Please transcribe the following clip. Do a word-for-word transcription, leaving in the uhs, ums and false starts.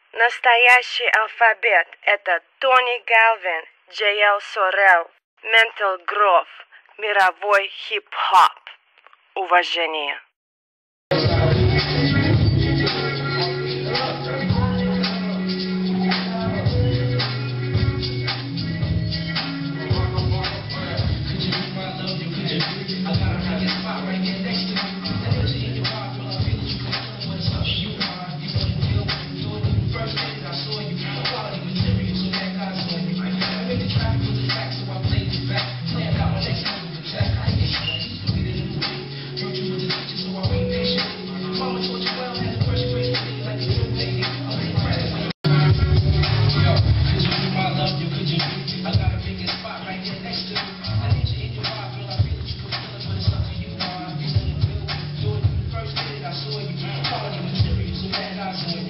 Настоящий алфавит – это Тони Галвин, Джей Эл Сорел, Mental Growth, мировой хип-хоп. Уважение. I saw you, calling you mysterious, so bad I saw you.